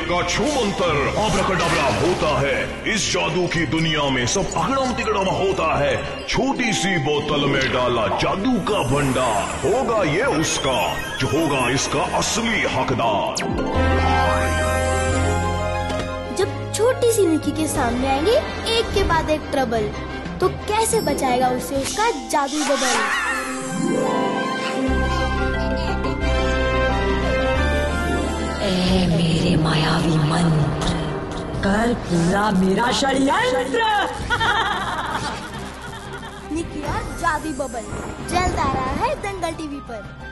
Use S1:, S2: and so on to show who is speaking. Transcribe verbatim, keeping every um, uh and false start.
S1: का छू मंत्र आब्राकडाब्रा होता है। इस जादू की दुनिया में सब अगड़म तिगड़म होता है। छोटी सी बोतल में डाला जादू का भंडार, होगा ये उसका जो होगा इसका असली हकदार।
S2: जब छोटी सी निक्की के सामने आएंगे एक के बाद एक ट्रबल, तो कैसे बचाएगा उसे उसका जादू बबल।
S3: ए मेरे मायावी मंत्र, कर पूरा मेरा षड्यंत्र।
S2: निक्की का जादू बबल जल्द आ रहा है दंगल टीवी पर।